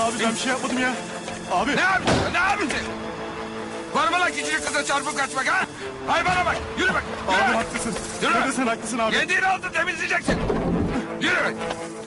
abi ben bir şey yapmadım ya. Abi. Ne yaptın? Ne yaptın? Var mı lan küçücük kıza çarpıp kaçmak ha? Hay bana bak. Yürü bak. Yürü Abi bak. haklısın. Yürü. Sen haklısın abi. Yediğini aldın temizleyeceksin. Yürü bak.